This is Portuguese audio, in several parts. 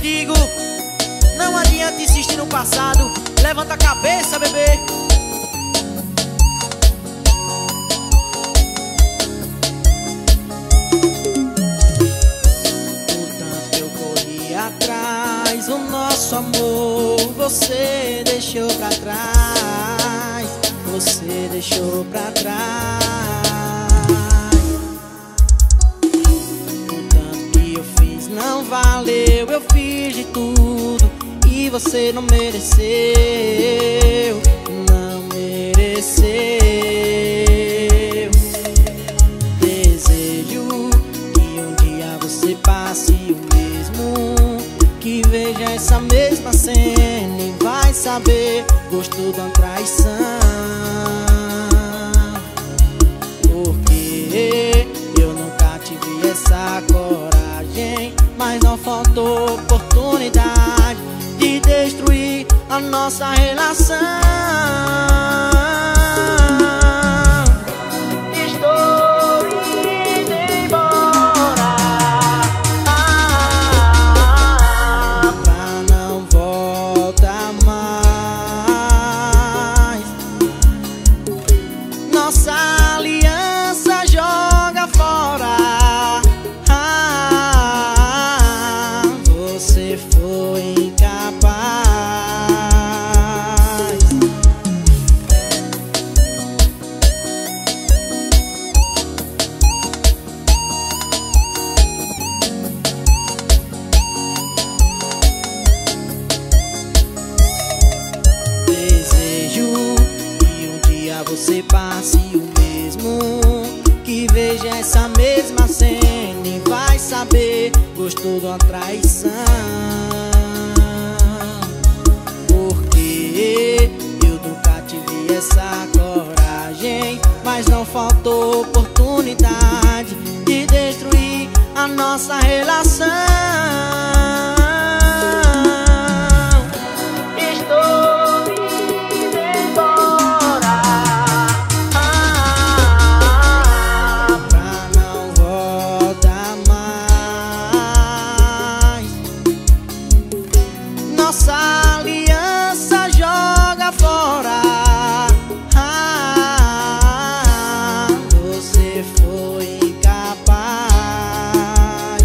digo, não adianta insistir no passado. Levanta a cabeça, bebê. O tanto que eu corri atrás, o nosso amor você deixou pra trás. Você deixou pra trás. O tanto que eu fiz não valeu, eu fiz de tudo e você não mereceu, não mereceu. Desejo que um dia você passe o mesmo, que veja essa mesma cena e vai saber, gostou de uma traição. Porque eu nunca tive essa coragem, mas não faltou oportunidade de destruir a nossa relação. Estou indo embora, pra não voltar mais. Nossa aliança joga fora. Você foi incapaz. Desejo que um dia você passe o mesmo, que veja essa mesma cena e vai saber, gostou de uma traição. Porque eu nunca tive essa coragem, mas não faltou oportunidade de destruir a nossa relação. Estou indo embora, pra não voltar mais. Nossa aliança joga fora. Você foi incapaz.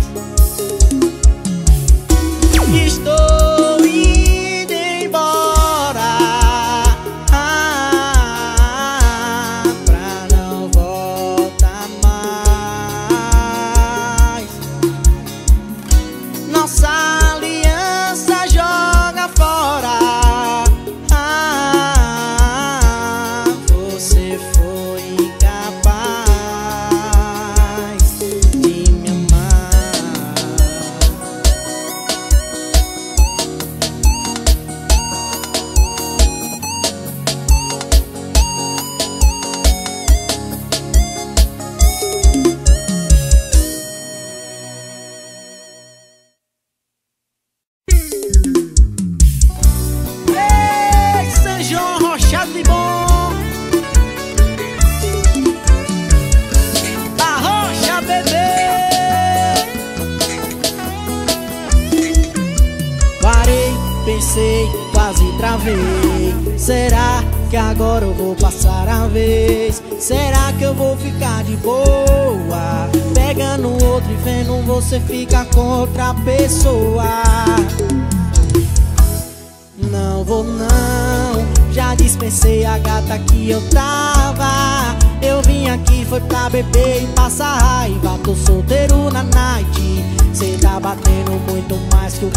Estou indo embora, pra não voltar mais. Nossa aliança joga fora. Você foi incapaz de me amar. Ei, São João Rochado de Bom, a rocha, bebê. Parei, pensei, quase travei. Será que agora eu vou passar a vez? Será que eu vou ficar de boa, pegando outro e vendo você ficar com outra pessoa? Não vou não, já dispensei a gata que eu tava. Eu vim aqui foi pra beber e passar raiva. Tô solteiro na night, cê tá batendo muito mais que o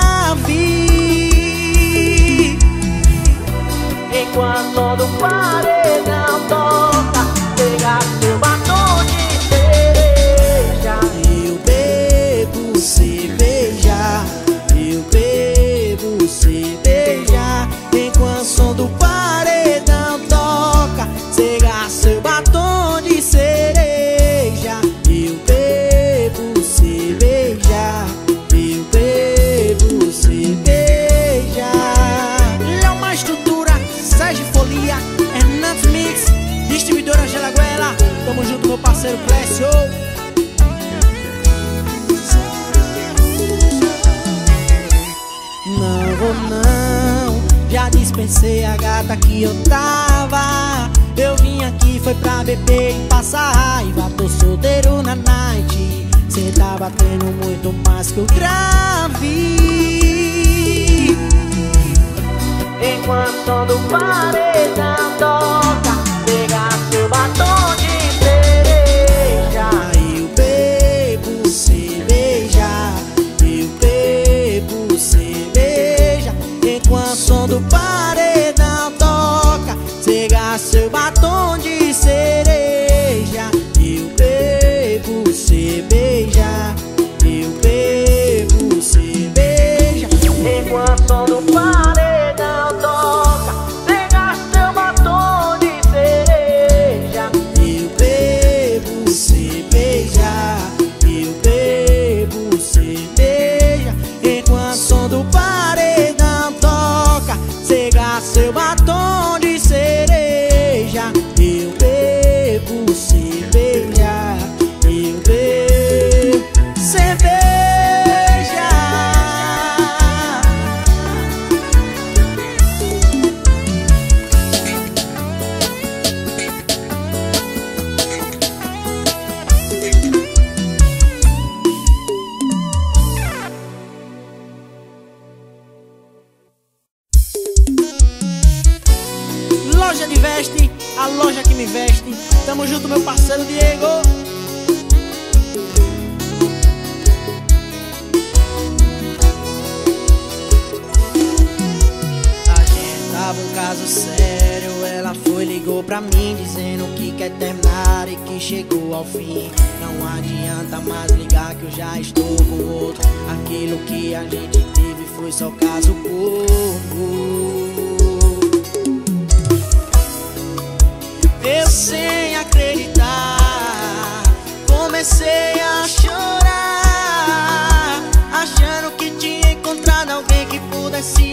grave. Enquanto todo paredão toca, pega seu batom de cereja. Eu bebo cerveja, eu bebo cerveja. Enquanto o som do paredão toca, cega seu batom de cereja. Eu bebo cerveja, eu bebo cerveja. Léo Mais Estrutura, Sérgio Folia, Hernandes Mix, vez pensei a gata que eu tava. Eu vim aqui foi pra beber e passar raiva. Tô solteiro na night. Cê tá batendo muito mais que o grave. Enquanto o som do paredão toca, pega seu batom de cereja. Eu bebo cerveja, eu bebo cerveja. Enquanto o som do paredão toca, pega seu batom de cereja. Eu bebo cerveja, eu bebo cerveja. Enquanto o som do paredão toca, pega seu batom de cereja. Eu bebo cerveja, eu bebo cerveja. Enquanto o som do paredão toca, pega seu batom de cereja. Eu bebo cerveja, eu bebo cerveja. Loja de veste, a loja que me veste. Tamo junto, meu parceiro Diego. A gente tava um caso sério. Ela foi, ligou pra mim dizendo que quer terminar e que chegou ao fim. Não adianta mais ligar que eu já estou com outro. Aquilo que a gente teve foi só caso bobo. Eu sem acreditar comecei a chorar, achando que tinha encontrado alguém que pudesse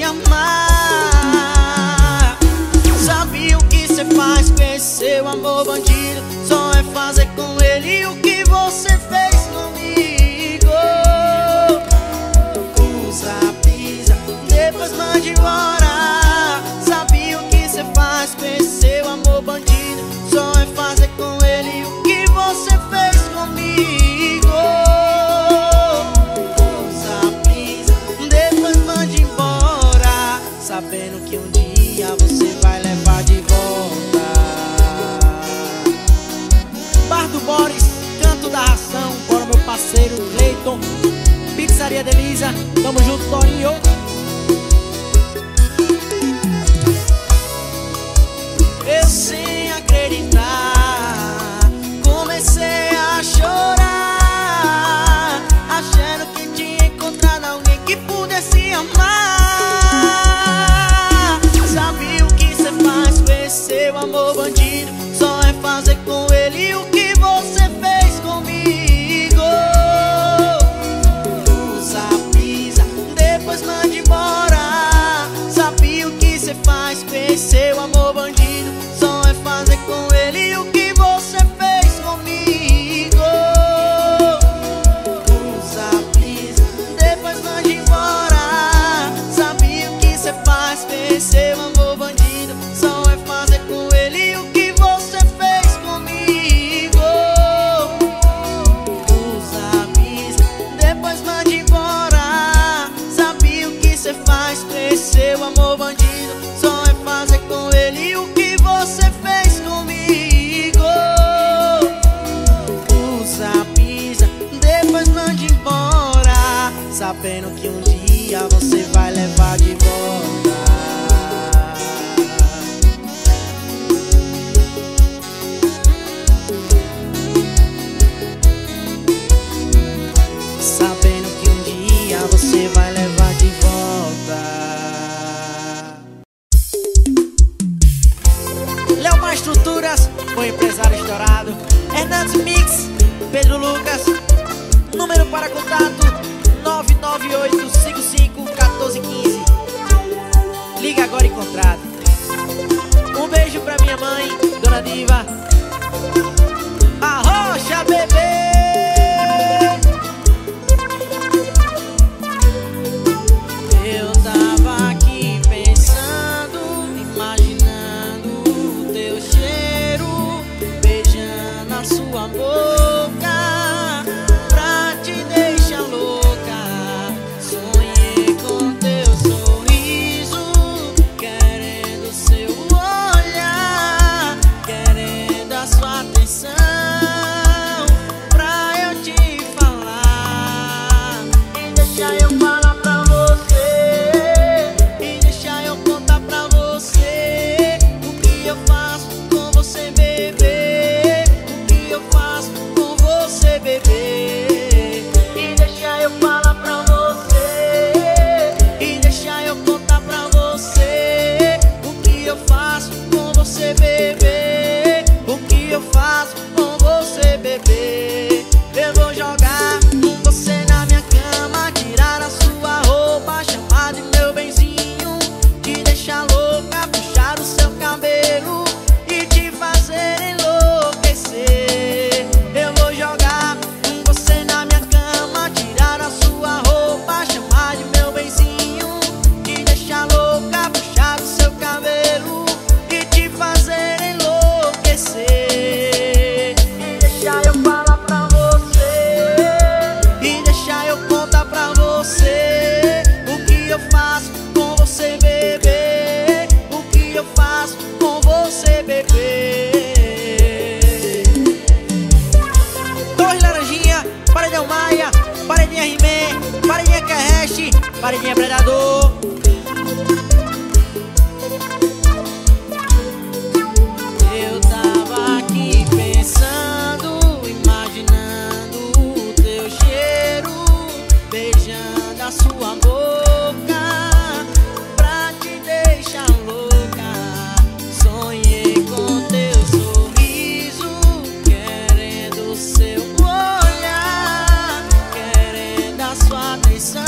amar. Sabia o que cê faz com esse seu amor bandido? Só é fazer com ele o que você fez comigo. Usa, pisa, depois mande embora. Sabia o que cê faz com esse seu amor bandido? Só é fazer com ele o que você fez comigo. Usa, pisa, depois mande embora, sabendo que um dia você vai levar de volta. Bar do Boris, canto da ração, bora meu parceiro Cleiton. Pizzaria Delisa, tamo junto, Torinho. Eu sem acreditar comecei a chorar, achando que tinha encontrado alguém que pudesse amar. Sabia o que cê faz com esse seu amor bandido? Só é fazer com ele o que você fez comigo. Usa, pisa, depois mande embora. Sabia o que cê faz com esse seu amor bandido? Só é fazer com ele o que você fez comigo. Usa, pisa, depois mande embora. Sabia o que cê faz com esse seu amor bandido? Só é fazer com ele o que você fez comigo. Usa, pisa, depois mande embora. Sabia o que cê faz com esse seu amor bandido? Só é fazer com ele o que você fez comigo. Usa, pisa, depois mande embora, sabendo que um dia você vai levar de volta. Sabendo que um dia você vai levar de volta. Léo Estruturas, o empresário estourado. Hernandes Mix, Pedro Lucas. Número para contato 998551415. Liga agora e contrata. Um beijo pra minha mãe, Dona Diva. Arrocha, bebê. Eu tava aqui pensando deixa eu falar pra você, e deixa eu contar pra você o que eu faço com você, bebê. O que eu faço com você, bebê. E deixa eu falar pra você, e deixa eu contar pra você o que eu faço com você, bebê. O que eu faço com você, bebê. Eu vou jogar com você na minha cama, tirar a sua roupa, chamar de meu benzinho, te deixar louca, puxar o seu cabelo e te fazer enlouquecer. Eu vou jogar com você na minha cama, tirar a sua roupa, chamar de meu benzinho, te deixar louca, puxar o seu cabelo e te fazer enlouquecer. E deixa eu falar pra você, e deixa eu contar pra você o que eu faço com você, bebê. O que eu faço com você, bebê. Torre Laranjinha, Paredão Maia, Paredinha He-Man, Paredinha Kerrest, Paredinha Predador. Eu tava aqui pensando, imaginando o teu cheiro, beijando a sua boca pra te deixar louca. Sonhei com teu sorriso, querendo seu olhar, querendo a sua atenção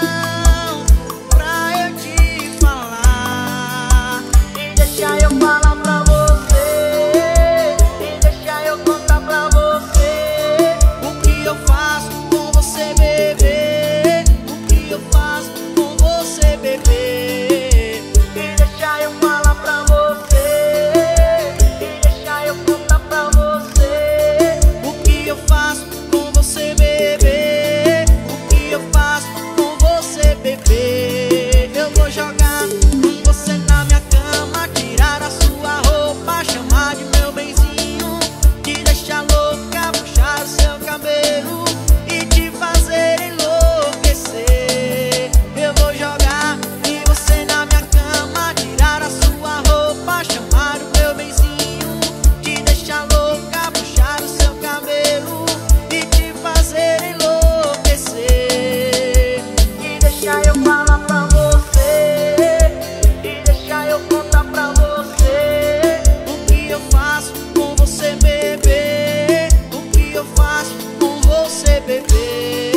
pra eu te falar. E deixa eu falar pra você, e deixa eu contar pra você o que eu faço com você, bebê. O que eu faço com você, bebê. E deixa eu falar pra você, e deixa eu contar pra você o que eu faço com você, bebê. O que eu faço com você, bebê. Eu vou jogar com você na minha cama, tirar a sua roupa, chamar de meu benzinho, te deixar louca, puxar o seu cabelo e te fazer enlouquecer. Eu vou jogar em você na minha cama, tirar a sua roupa, chamar o meu benzinho, te deixar louca, puxar o seu cabelo e te fazer enlouquecer. E deixa eu falar pra você, e deixa eu contar pra você o que eu faço com você, bebê. O que eu faço com você, bebê.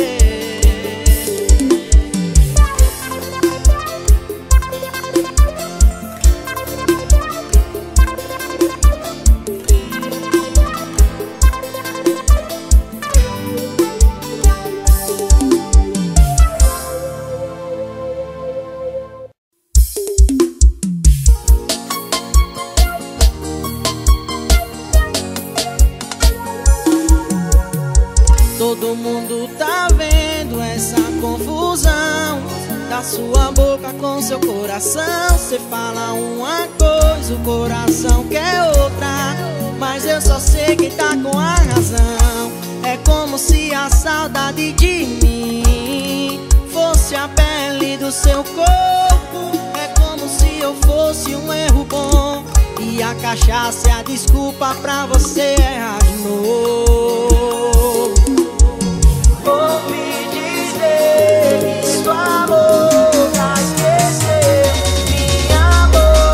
Todo mundo tá vendo essa confusão da sua boca com seu coração. Cê fala uma coisa, o coração quer outra, mas eu só sei quem tá com a razão. É como se a saudade de mim fosse a pele do seu corpo. É como se eu fosse um erro bom e a cachaça é a desculpa pra você errar de novo. Vou me dizer que sua boca esqueceu, minha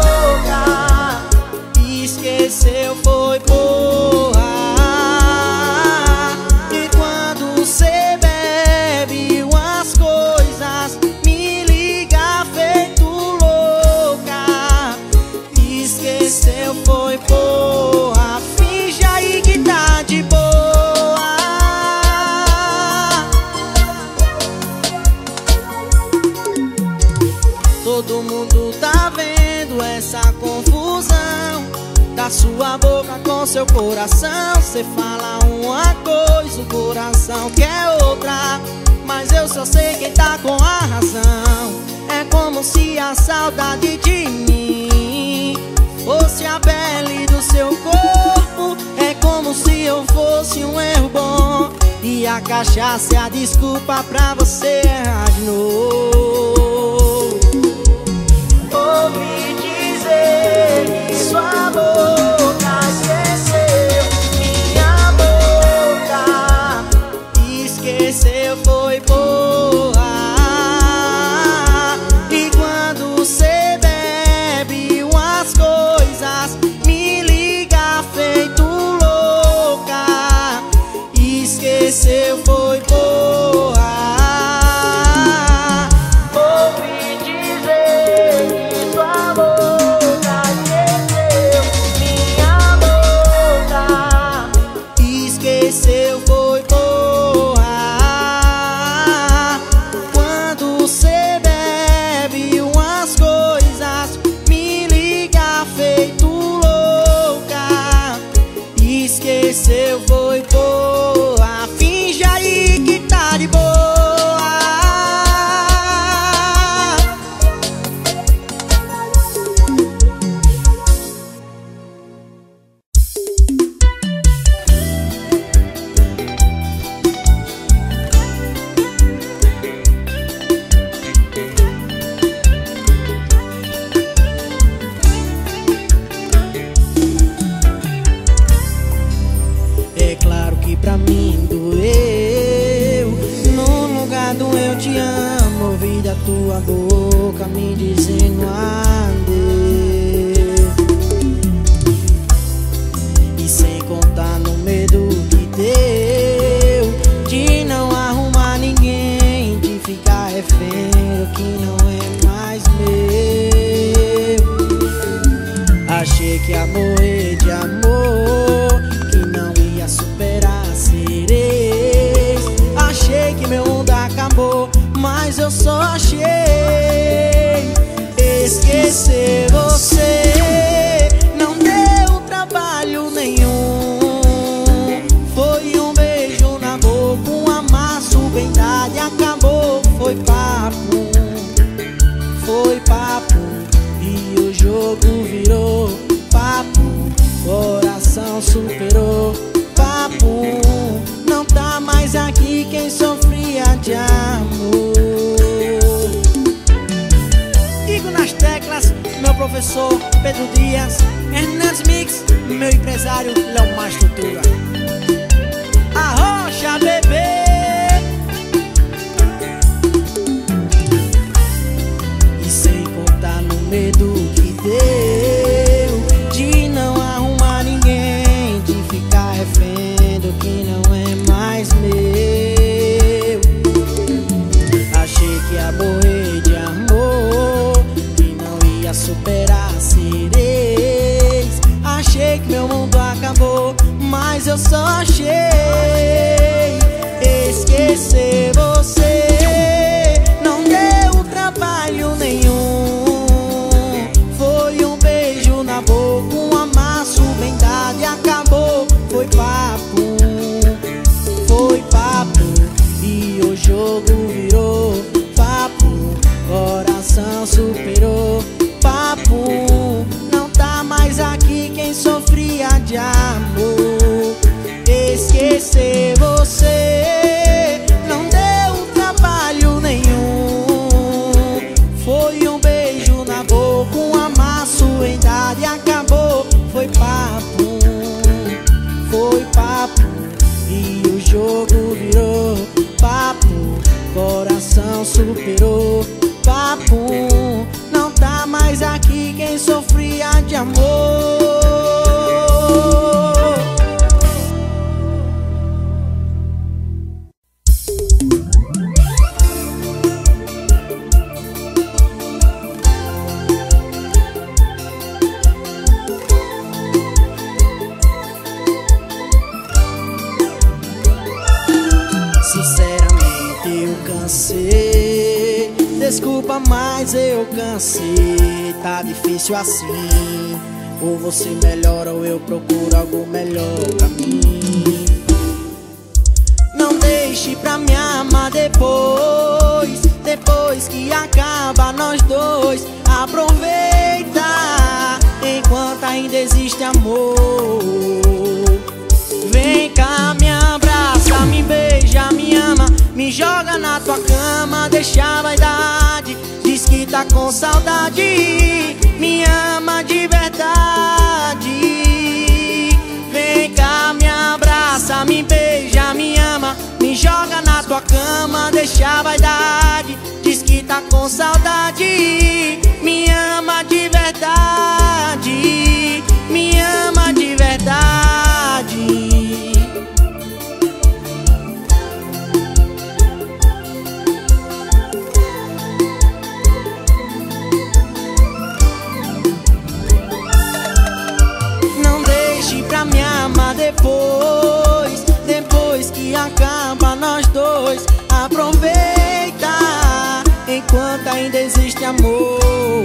boca esqueceu, foi boa. E quando cê bebe umas coisas, me liga feito louca. Esqueceu, foi boa. Finge aí que tá de boa. Todo mundo tá vendo essa confusão da sua boca com seu coração. Cê fala uma coisa, o coração quer outra, mas eu só sei quem tá com a razão. É como se a saudade de mim fosse a pele do seu corpo. É como como se eu fosse um erro bom, e a cachaça é a desculpa pra você errar de novo. Ouvi dizer que sua boca esqueceu minha boca, esqueceu foi boa. E quando cê bebe umas coisas, me liga feito louca, esqueceu foi boa. Ouvi dizer que sua boca esqueceu minha boca, esqueceu foi boa. Quando cê bebe umas coisas, me liga feito louca, esqueceu foi boa. Finge aí que tá de boa. É claro que pra mim doeu, no lugar do eu te amo, ouvi da tua boca me dizendo adeus. E sem contar no medo que deu de não arrumar ninguém, de ficar refém do que não é mais meu. Achei que ia morrer de amor, que não ia superar sereis. Achei que meu mundo acabou, mas eu só achei esquecer você. Não deu trabalho nenhum, foi um beijo na boca, um amasso bem dado e acabou. Foi papo, foi papo, e o jogo virou papo, coração superou papo. Não tá mais aqui quem sofria de amor. Igor nas teclas, meu professor Pedro Dias, Hernandes Mix, meu empresário Léo Mais Estrutura. Arrocha, bebê. E sem contar no medo que deu de não arrumar ninguém, de ficar refém do que não é mais meu. Achei que ia morrer de amor, que não ia superar sereis. Achei que meu mundo acabou, mas eu só achei esquecer você. Não deu trabalho nenhum, foi um beijo na boca, um amasso bem dado e acabou. Foi papo, foi papo, e o jogo virou papo, coração superou papo. Não tá mais aqui quem sofria de amor. Esquecer você não deu trabalho nenhum, foi um beijo na boca, um amasso em dado e acabou. Foi papo, foi papo, e o jogo virou papo, coração superou papo. Não tá mais aqui quem sofria de amor. Sinceramente eu cansei, desculpa, mas eu cansei. Tá difícil assim, ou você melhora ou eu procuro algo melhor pra mim. Não deixe pra me amar depois, depois que acaba nós dois. Aproveita enquanto ainda existe amor. me joga na tua cama, deixa a vaidade. Diz que tá com saudade, me ama de verdade. Vem cá, me abraça, me beija, me ama, me joga na tua cama, deixa a vaidade. Diz que tá com saudade, me ama de verdade, me ama de verdade. Não deixe pra me amar depois, depois que acaba nós dois. Aproveita enquanto ainda existe amor.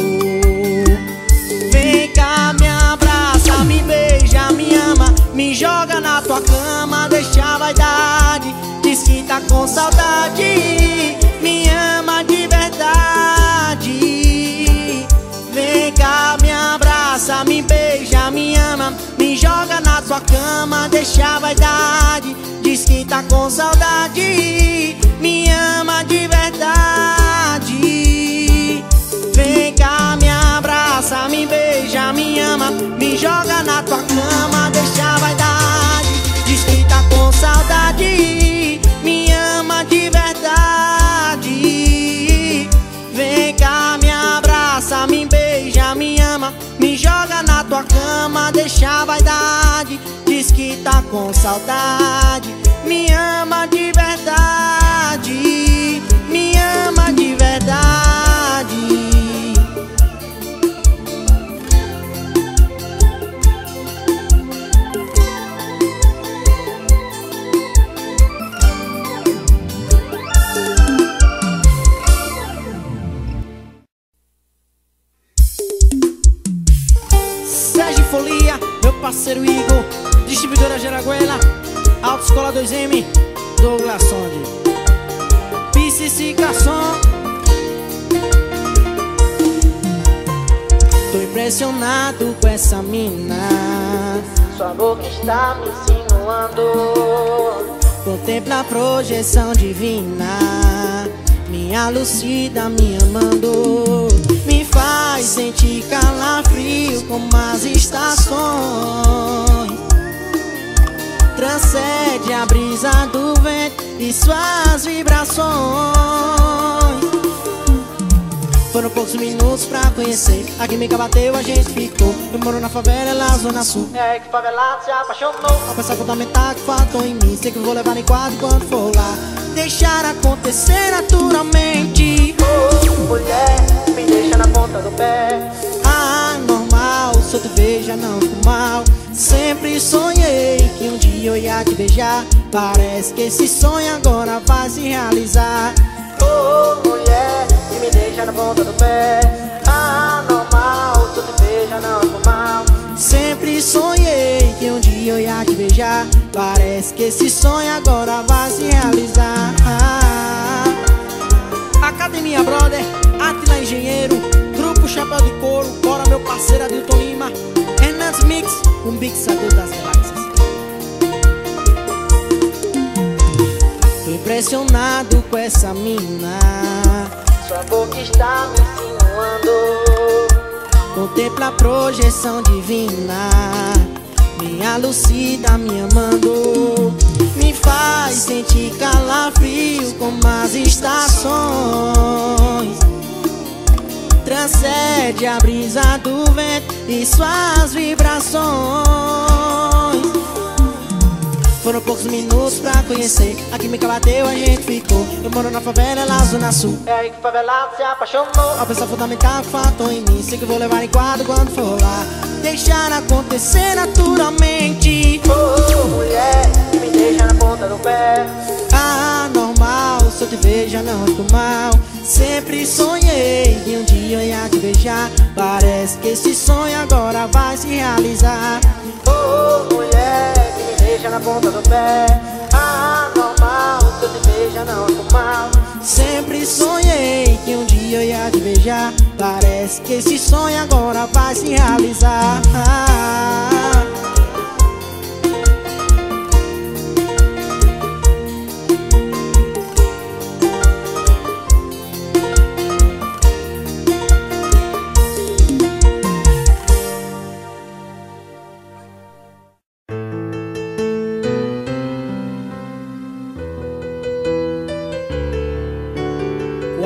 Vem cá, me abraça, me beija, me ama, me joga na tua cama, deixa a vaidade. Diz que tá com saudade, me ama de verdade. Vem cá, me abraça, me beija, me ama, me joga na tua cama, deixa a vaidade. Diz que tá com saudade, me ama de verdade. Vem cá, me abraça, me beija, me ama, me joga na tua cama, deixa a vaidade. Diz que tá com saudade, me ama de verdade. Vem cá, me abraça, me beija, me ama, me joga na tua cama, deixa a vaidade. Diz que tá com saudade, me ama de verdade, me ama de verdade. Sérgio Folia, meu parceiro Igor, distribuidora Geraguela, Autoescola 2M, Douglas Sonde, Psificação. Tô impressionado com essa mina, sua boca está me insinuando. Contempla a projeção divina, me alucida, me amando. Me faz sentir calafrio como as estações. Transcende a brisa do vento e suas vibrações. Foram poucos minutos pra conhecer, a química bateu, a gente ficou. Eu moro na favela, ela zona sul. É aí que favelado se apaixonou. Ao pensar fundamental que faltou em mim, sei que vou levar em quadro quando for lá. Deixar acontecer naturalmente. Oh, mulher, me deixa na ponta do pé. Ah, normal, se eu te vejo não fico mal. Sempre sonhei que um dia eu ia te beijar. Parece que esse sonho agora vai se realizar. Oh, mulher, que me deixa na ponta do pé. Ah, normal, se eu te vejo não fico mal. Sempre sonhei que um dia eu ia te beijar. Parece que esse sonho agora vai se realizar. Academia Brother, Atila Engenheiro, Grupo Chapéu de Couro, bora meu parceiro Adilton Lima, Hernandes Mix, um mixador das galáxias. Tô impressionado com essa mina, sua boca está me insinuando. Contempla a projeção divina, me alucida, me amando. Me faz sentir calafrio como as estações. Transcende a brisa do vento e suas vibrações. Foram poucos minutos pra conhecer, a química bateu, a gente ficou. Eu moro na favela, ela zona sul. É aí que favelado se apaixonou. Ao pensar fundamental que faltou em mim, sei que vou levar em quadro quando for lá. Deixar acontecer naturalmente. Oh, mulher, me deixa na ponta do pé. Ah, normal, se eu te vejo não fico mal. Sempre sonhei que um dia eu ia te beijar. Parece que esse sonho agora vai se realizar. Oh, mulher, que me deixa na ponta do pé. Ah, normal, se eu te vejo não fico mal. Sempre sonhei que um dia eu ia te beijar. Parece que esse sonho agora vai se realizar.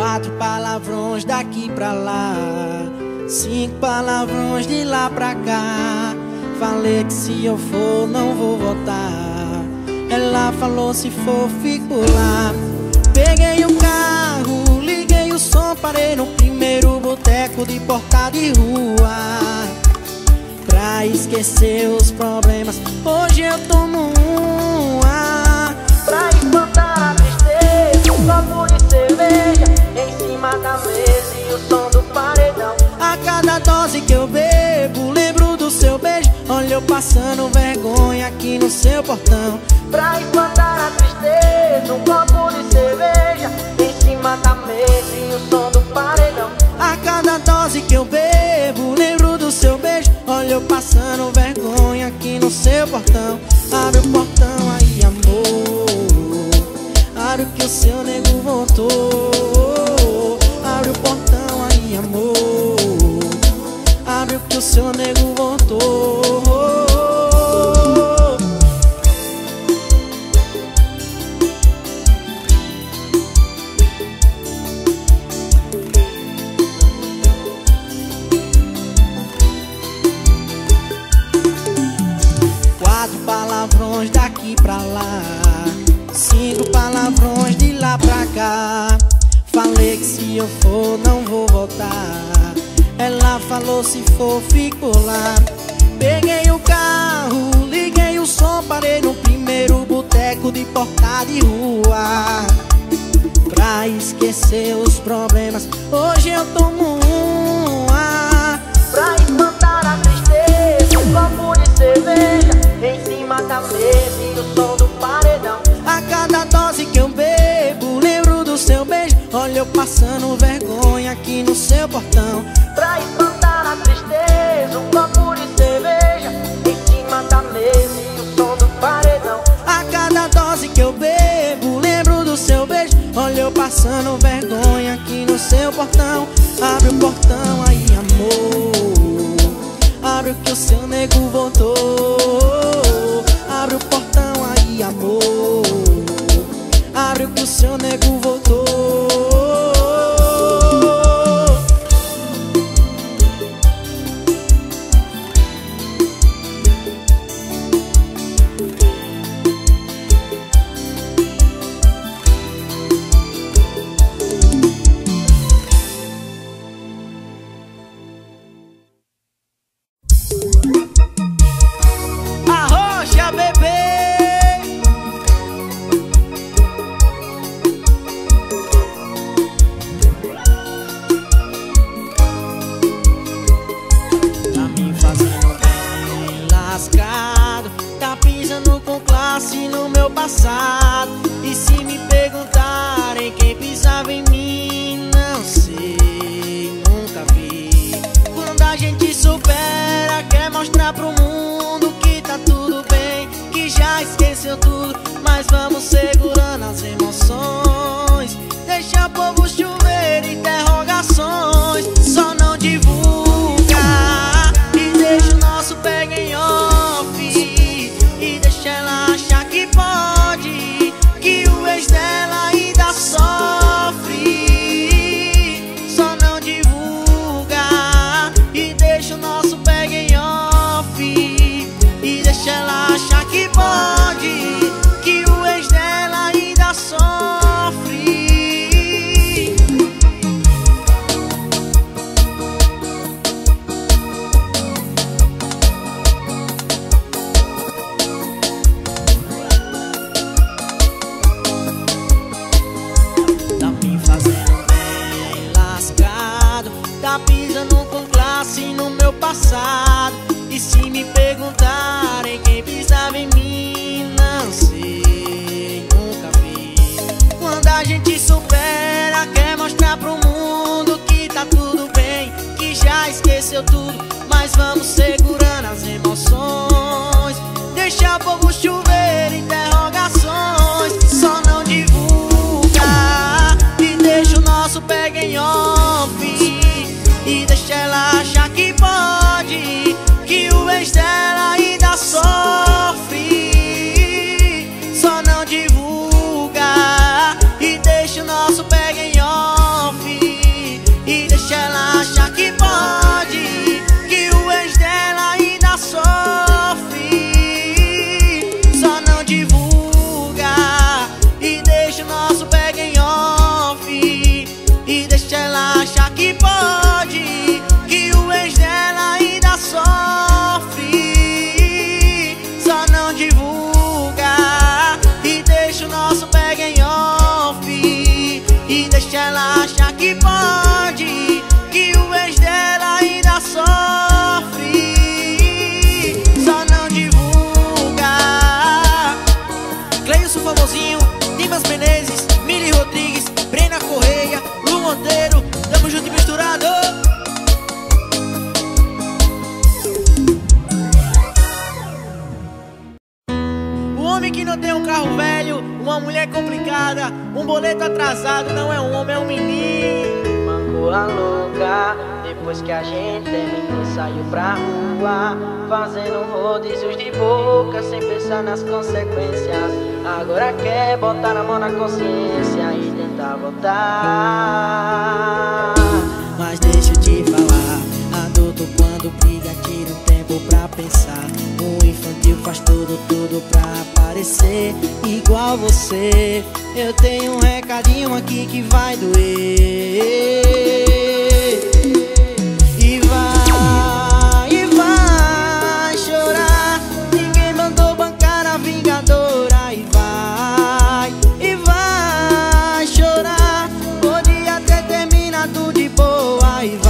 4 palavrões daqui pra lá, 5 palavrões de lá pra cá. Falei que se eu for não vou voltar. Ela falou se for fico lá. Peguei o carro, liguei o som, parei no primeiro boteco de porta de rua. Pra esquecer os problemas, hoje eu tomo uma. Pra espantar a tristeza, um copo de cerveja em cima da mesa e o som do paredão. A cada dose que eu bebo, lembro do seu beijo. Olha eu passando vergonha aqui no seu portão. Pra espantar a tristeza, um copo de cerveja em cima da mesa e o som do paredão. A cada dose que eu bebo, lembro do seu beijo. Olha eu passando vergonha aqui no seu portão. Abre o portão aí, amor, abre que o seu nego voltou. Abre o portão aí, amor, abre que o seu nego voltou. 4 palavrões daqui pra lá, 5 palavrões de lá pra cá. Falei que se eu for não vou voltar. Ela falou se for fico lá. Peguei o carro, liguei o som, parei no primeiro boteco de porta de rua. Pra esquecer os problemas, hoje eu tomo uma. Pra espantar a tristeza, um copo de cerveja em cima da mesa e o som do paredão. A cada dose que eu bebo, lembro do seu beijo. Olha eu passando vergonha aqui no seu portão. Pra espantar a tristeza, um copo de cerveja em cima da mesa e o som do paredão. A cada dose que eu bebo, lembro do seu beijo. Olha eu passando vergonha aqui no seu portão. Abre o portão aí, amor, abre que o seu nego voltou. Abre o portão aí, amor, abre que o seu nego voltou. Arrocha, bebê! Tá me fazendo bem lascado, tá pisando com classe no meu passado. E se me perguntarem quem pisava em mim, não sei, nunca vi. Quando a gente supera, quer mostrar pro mundo que tá tudo bem, que já esqueceu tudo, mas vamos segurando as emoções. Deixa o povo chover interrogações, só não divulga e deixa o nosso pega em off. E deixa ela achar que pode, que o ex dela ainda sofre. Só não divulga e deixa o nosso pega em off. E deixa ela achar que pode, que o ex dela ainda sofre. Tá me fazendo bem lascado, tá pisando com classe no meu passado. E se me perguntarem quem pisava em mim, não sei, nunca vi. Quando a gente supera, quer mostrar pro mundo que tá tudo bem, que já esqueceu tudo, mas vamos segurando as emoções. Deixa o povo chover interrogações, só não divulga e deixa o nosso pega em off. E deixa ela achar que pode, que o ex dela ainda sofre. Só não divulga e deixa o nosso pega em off. que pode, que o ex dela ainda sofre. Só não divulga e deixa o nosso pega em off. E deixa ela achar que pode, que o ex dela ainda sofre. Só não divulga e deixa o nosso pega em off. E deixa ela achar que pode, que o ex dela ainda sofre. Só não divulga. Cleilson Famosinho, Dimas Menezes, Mili Rodrigues, Brena Correia, Lu Monteiro, tamo junto e misturado. O homem que não tem um carro velho, uma mulher complicada, um boleto atrasado, não é um homem, é um menino. Mancou a louca, depois que a gente terminou, saiu pra rua, fazendo rodízios de boca, sem pensar nas consequências. Agora quer botar a mão na consciência e tentar voltar. Mas deixa eu te falar, adulto quando briga tira um tempo pra pensar. O infantil faz tudo pra parecer igual você. Eu tenho um recadinho aqui que vai doer. E vai chorar. Ninguém mandou bancar a vingadora. E vai chorar. Podia ter terminado de boa. E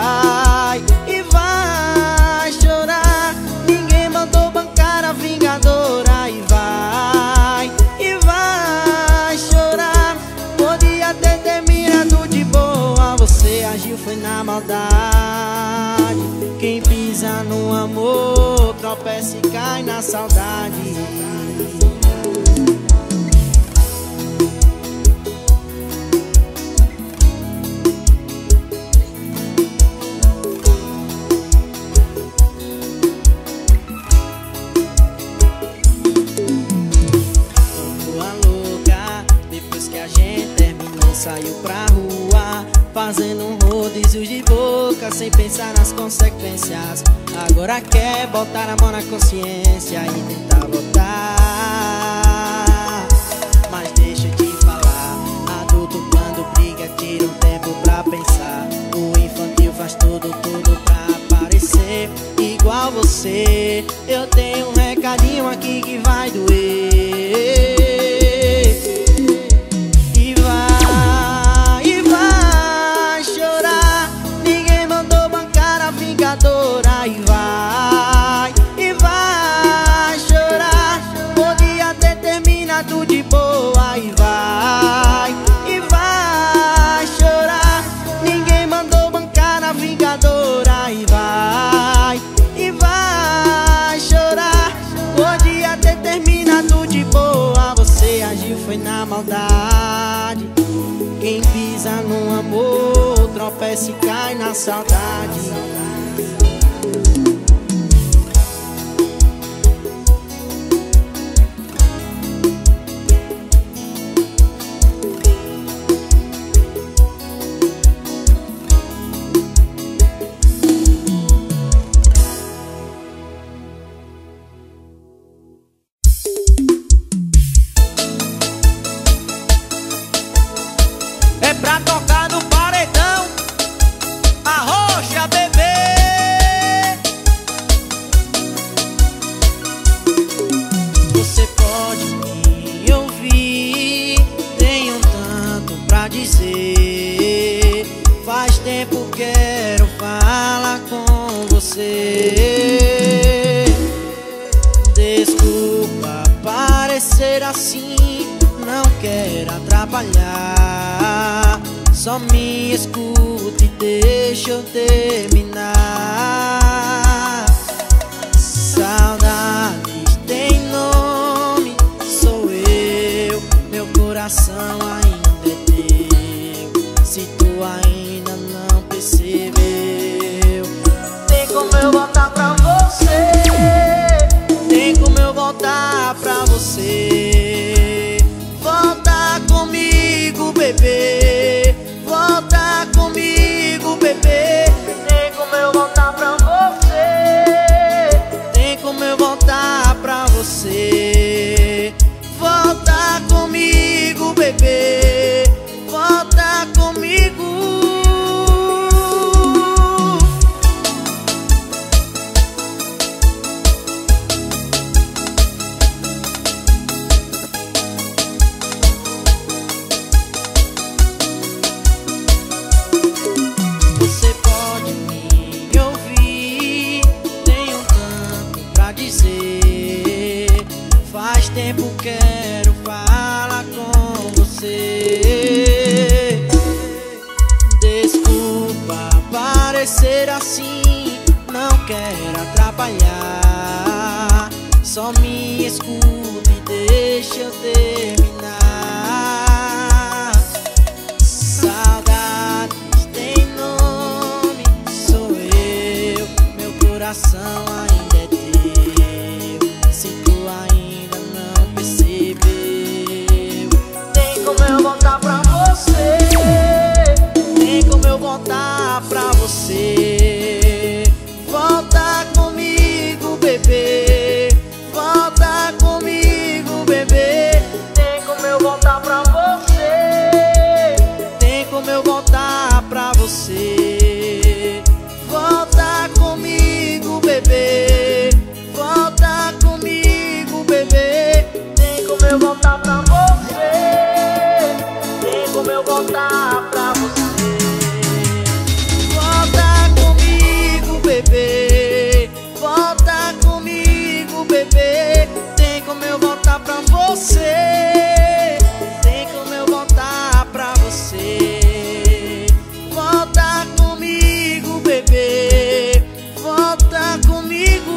vai chorar. Ninguém mandou bancar a vingadora. E vai chorar. Podia ter terminado de boa. Você agiu foi na maldade. Quem pisa no amor tropeça e cai na saudade. Saiu pra rua, fazendo um rodízio de boca, sem pensar nas consequências. Agora quer botar a mão na consciência e tentar voltar. Mas deixa eu te falar, adulto quando briga tira um tempo pra pensar. O infantil faz tudo pra parecer igual você. Eu tenho um recadinho aqui que vai doer. E vai chorar. Podia ter terminado de boa. E vai chorar. Ninguém mandou bancar a vingadora. E vai chorar. Podia ter terminado de boa. Você agiu foi na maldade. Quem pisa no amor tropeça e cai na saudade. É pra tocar no paredão, arrocha, bebê. Você pode me ouvir, tenho tanto pra dizer. Faz tempo quero falar com você. Desculpa parecer assim, não quero atrapalhar. Só me escute e deixa eu terminar. Saudades tem nome, sou eu. Meu coração ainda é teu. Se tu ainda não percebeu, tem como eu voltar pra você. Tem como eu voltar pra você. Volta comigo, bebê. Volta comigo, bebê. você. Volta comigo, bebê, volta comigo. Você pode me ouvir, tenho tanto pra dizer. Faz tempo quero falar com você. Desculpa parecer assim, não quero atrapalhar. Só me escuta e deixa eu terminar. Saudades tem nome, sou eu. Meu coração ainda é teu. Se tu ainda não percebeu, tem como eu voltar pra você. Tem como eu voltar pra você. Volta comigo, bebê, volta comigo, bebê. Tem como eu voltar pra você. Tem como eu voltar pra você. Volta comigo, bebê, volta comigo, bebê. Tem como eu voltar pra você. Tem como eu voltar pra você. Volta comigo, bebê, volta comigo, bebê. Tem como eu voltar pra você. Tem como eu voltar pra você. Volta comigo, bebê, volta comigo.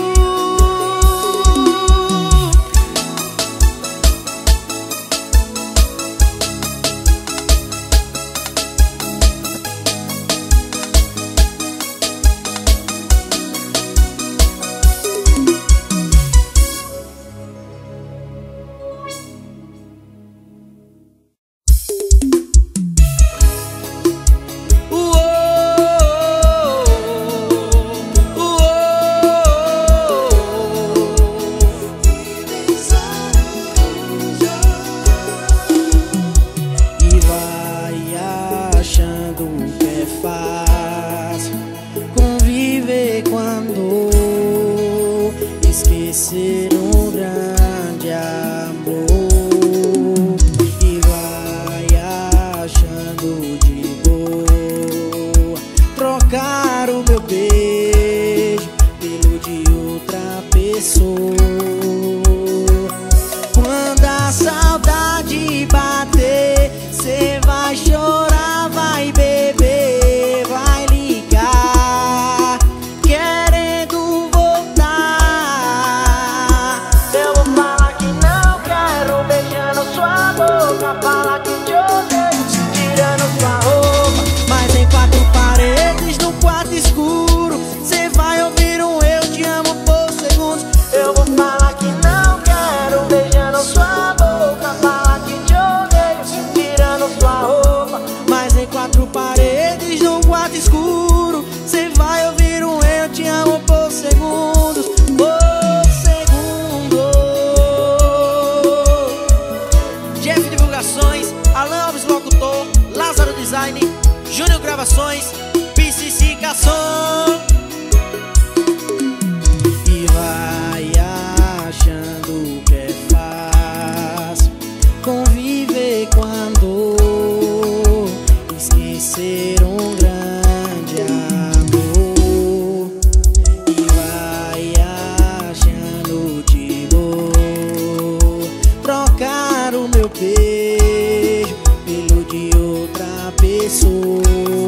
E vai achando que é fácil conviver quando esquecer um grande amor. E vai achando de boa trocar o meu beijo pelo de outra pessoa. Quando a saudade bater, cê vai chorar, vai beber, vai ligar, querendo voltar. Eu vou falar que não quero, beijando sua boca, falar que te odeio, tirando sua roupa. Mas em quatro paredes, no quarto escuro, cê vai ouvir um eu te amo por segundos. Eu vou falar que não quero, beijando sua boca, falar que te odeio, tirando sua roupa. Mas em quatro paredes, num quarto escuro, cê vai ouvir um eu te amo por segundos. Por segundos. Jeff Divulgações, Alan Alves Locutor, Lázaro Design, Júnior Gravações, Psificação. E vai achando que é fácil conviver quando esquecer um grande amor. E vai achando de boa trocar o meu beijo pelo de outra pessoa.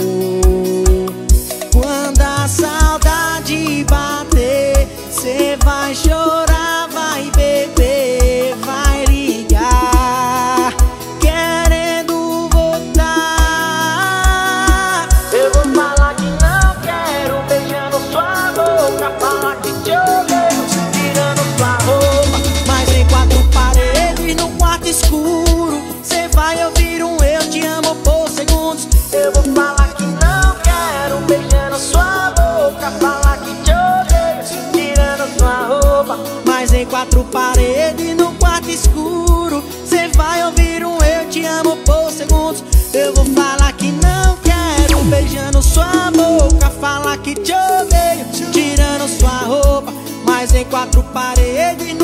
Quando a saudade bater, cê vai chorar, vai beber, vai ligar, querendo voltar. Eu vou falar que não quero, beijando sua boca, falar que te odeio, tirando sua roupa. Mas em quatro paredes, no quarto escuro, cê vai ouvir um eu te amo por segundos. Eu vou falar quatro paredes, no quarto escuro. Cê vai ouvir um eu te amo por segundos. Eu vou falar que não quero, beijando sua boca. Falar que te odeio, tirando sua roupa. Mas em quatro paredes